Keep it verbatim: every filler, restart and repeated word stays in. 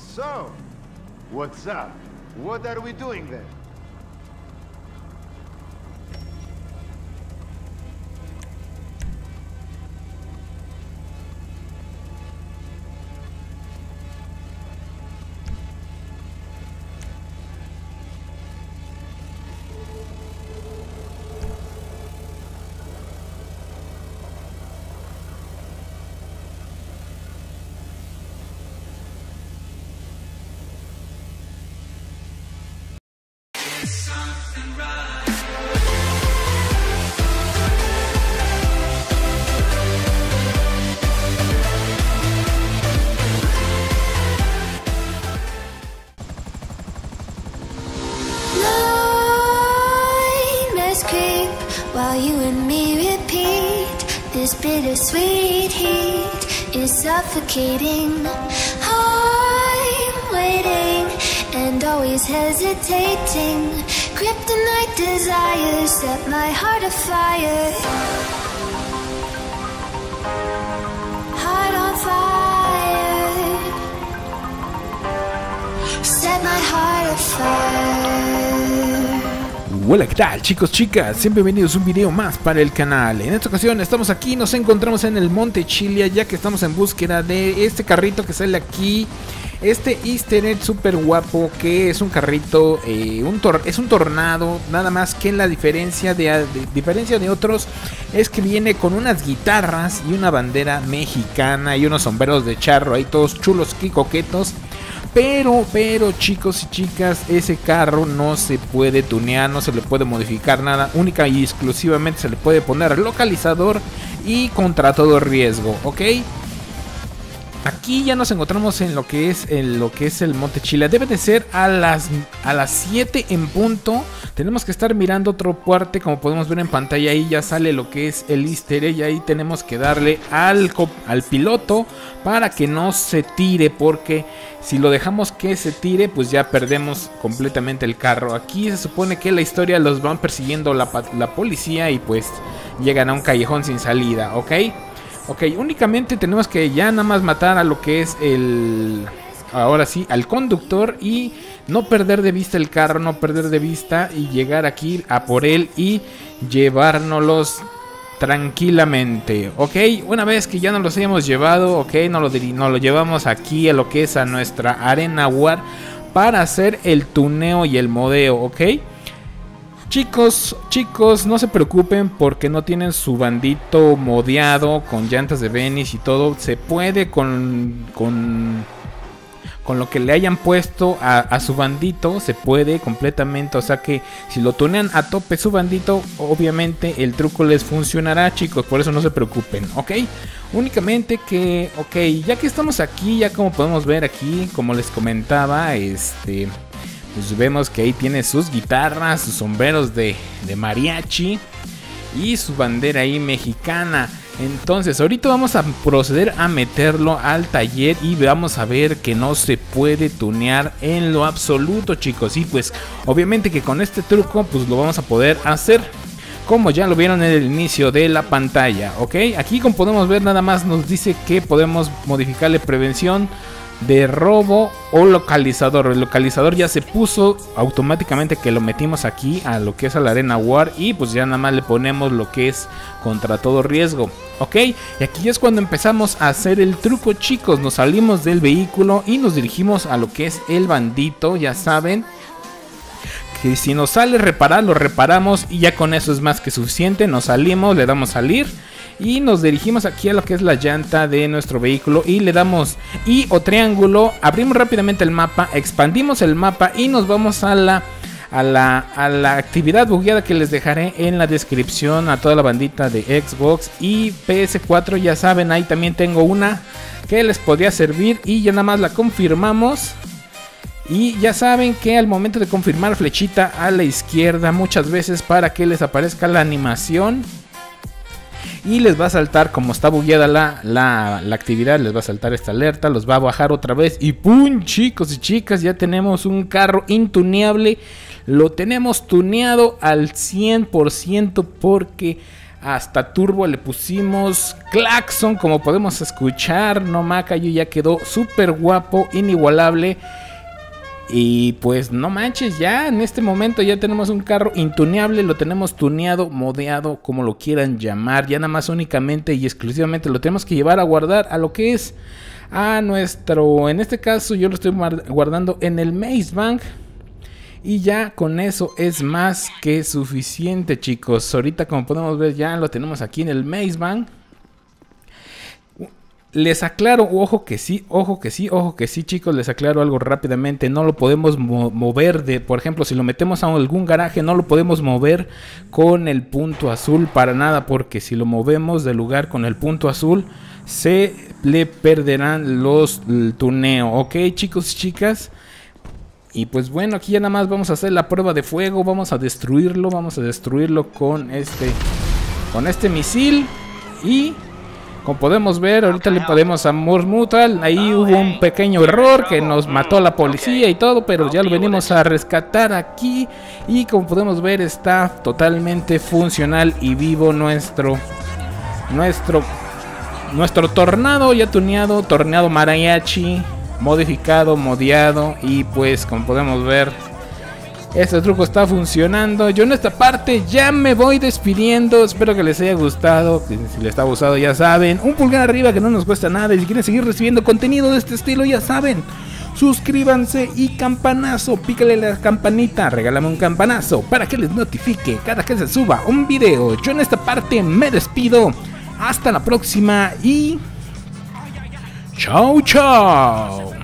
So, what's up? What are we doing then? While you and me repeat, this bittersweet heat is suffocating. I'm waiting and always hesitating. Kryptonite desires set my heart afire. Heart on fire. Set my heart afire. Hola, ¿qué tal, chicos, chicas? Siempre bienvenidos a un video más para el canal. En esta ocasión estamos aquí, nos encontramos en el Monte Chilia, ya que estamos en búsqueda de este carrito que sale aquí. Este easter egg súper guapo, que es un carrito, eh, un tor es un tornado. Nada más que la diferencia de, de, diferencia de otros es que viene con unas guitarras y una bandera mexicana y unos sombreros de charro ahí todos chulos y coquetos. Pero, pero chicos y chicas, ese carro no se puede tunear, no se le puede modificar nada. Única y exclusivamente se le puede poner localizador y contra todo riesgo, ¿ok? Aquí ya nos encontramos en lo que es en lo que es el Monte Chilia. Debe de ser a las a las siete en punto. Tenemos que estar mirando otro puente, como podemos ver en pantalla. Ahí ya sale lo que es el easter egg. Y ahí tenemos que darle al, al piloto para que no se tire, porque si lo dejamos que se tire, pues ya perdemos completamente el carro. Aquí se supone que la historia los van persiguiendo la, la policía y pues llegan a un callejón sin salida, ¿ok? Ok, únicamente tenemos que ya nada más matar a lo que es el... Ahora sí, al conductor y no perder de vista el carro, no perder de vista y llegar aquí a por él y llevárnoslos tranquilamente. Ok, una vez que ya nos los hayamos llevado, ok, nos lo, nos lo llevamos aquí a lo que es a nuestra Arena War para hacer el tuneo y el modeo, ok. Chicos, chicos, no se preocupen porque no tienen su bandito modeado con llantas de Venice y todo. Se puede con, con, con lo que le hayan puesto a, a su bandito, se puede completamente. O sea que si lo tunean a tope su bandito, obviamente el truco les funcionará, chicos. Por eso no se preocupen, ¿ok? Únicamente que, ok, ya que estamos aquí, ya como podemos ver aquí, como les comentaba, este... pues vemos que ahí tiene sus guitarras, sus sombreros de, de mariachi y su bandera ahí mexicana. Entonces ahorita vamos a proceder a meterlo al taller y vamos a ver que no se puede tunear en lo absoluto, chicos. Y pues obviamente que con este truco pues lo vamos a poder hacer, como ya lo vieron en el inicio de la pantalla, ¿ok? Aquí como podemos ver nada más nos dice que podemos modificarle prevención de robo o localizador. El localizador ya se puso automáticamente que lo metimos aquí a lo que es a la Arena War y pues ya nada más le ponemos lo que es contra todo riesgo, ok. Y aquí es cuando empezamos a hacer el truco, chicos. Nos salimos del vehículo y nos dirigimos a lo que es el bandito. Ya saben que si nos sale reparar, lo reparamos y ya con eso es más que suficiente. Nos salimos, le damos salir y nos dirigimos aquí a lo que es la llanta de nuestro vehículo y le damos I o triángulo, abrimos rápidamente el mapa, expandimos el mapa y nos vamos a la a la, a la actividad bugueada que les dejaré en la descripción a toda la bandita de Xbox y P S cuatro. Ya saben, ahí también tengo una que les podría servir y ya nada más la confirmamos. Y ya saben que al momento de confirmar, flechita a la izquierda muchas veces para que les aparezca la animación. Y les va a saltar, como está bugueada la, la, la actividad, les va a saltar esta alerta, los va a bajar otra vez. Y ¡pum! Chicos y chicas, ya tenemos un carro intuneable. Lo tenemos tuneado al cien por ciento porque hasta turbo le pusimos claxon, como podemos escuchar. No, Macayo ya quedó súper guapo, inigualable. Y pues no manches, ya en este momento ya tenemos un carro intuneable, lo tenemos tuneado, modeado, como lo quieran llamar. Ya nada más únicamente y exclusivamente lo tenemos que llevar a guardar a lo que es a nuestro, en este caso yo lo estoy guardando en el Maze Bank. Y ya con eso es más que suficiente, chicos. Ahorita, como podemos ver, ya lo tenemos aquí en el Maze Bank. Les aclaro, ojo que sí, ojo que sí, ojo que sí, chicos, les aclaro algo rápidamente. No lo podemos mo mover de, por ejemplo, si lo metemos a algún garaje, no lo podemos mover con el punto azul para nada, porque si lo movemos del lugar con el punto azul, se le perderán los el tuneo, ¿ok, chicos y chicas? Y pues bueno, aquí ya nada más vamos a hacer la prueba de fuego, vamos a destruirlo, vamos a destruirlo con este, con este misil. Y como podemos ver, ahorita le podemos a Mormutal. Ahí hubo un pequeño error que nos mató la policía y todo, pero ya lo venimos a rescatar aquí. Y como podemos ver, está totalmente funcional y vivo nuestro Nuestro Nuestro tornado ya tuneado, tornado mariachi, modificado, modeado. Y pues como podemos ver, este truco está funcionando. Yo en esta parte ya me voy despidiendo. Espero que les haya gustado. Si les ha gustado, ya saben, un pulgar arriba, que no nos cuesta nada. Y si quieren seguir recibiendo contenido de este estilo, ya saben, suscríbanse y campanazo, pícale la campanita, regálame un campanazo para que les notifique cada que se suba un video. Yo en esta parte me despido. Hasta la próxima y chao, chao.